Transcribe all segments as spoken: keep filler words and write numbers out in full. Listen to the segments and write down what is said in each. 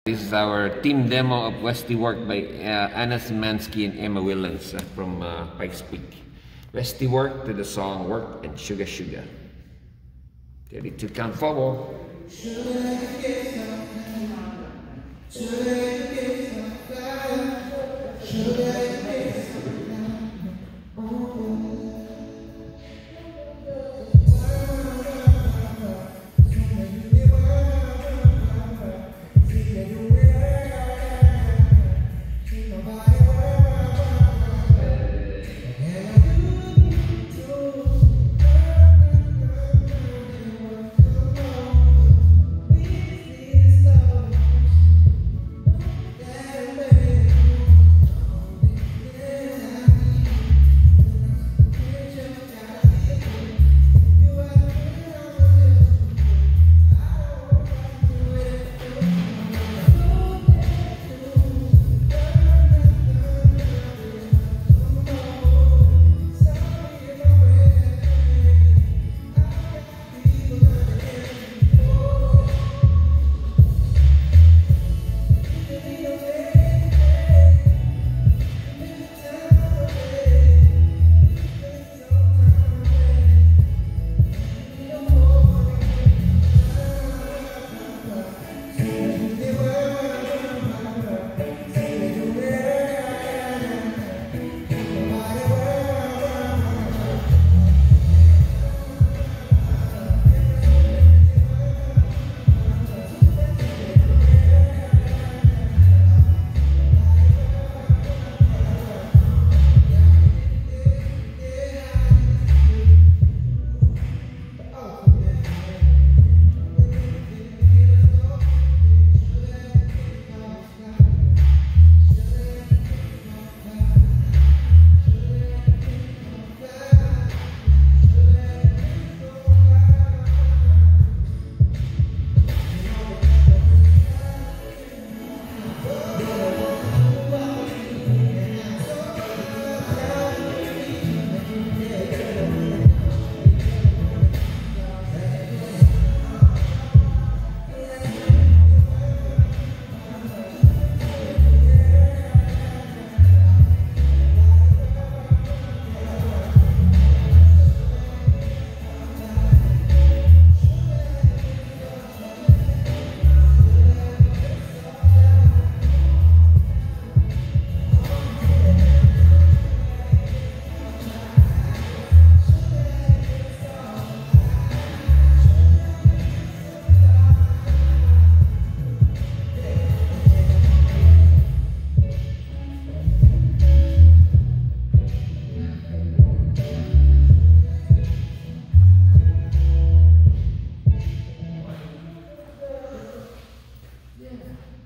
This is our team demo of Westie Work by uh, Anna Szymanski and Emma Whillans uh, from uh, Pike's Peak. Westie Work to the song Work and Sugar Sugar. Ready to count forward.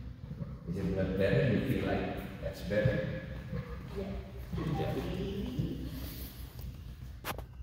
Is it not better? You feel like that's better? Yeah. Yeah.